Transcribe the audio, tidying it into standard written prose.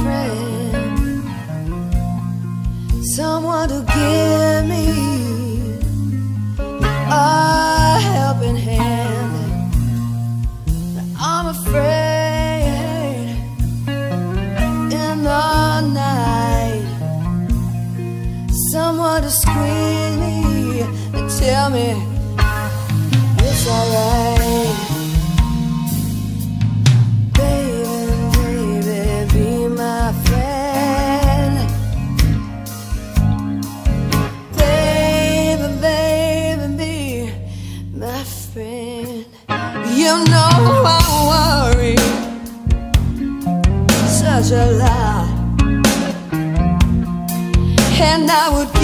friend, someone to give me a helping hand. I'm afraid in the night, someone to squeeze me and tell me it's alright. Baby, baby, be my friend. Baby, baby, be my friend. You know I worry such a lot, and I would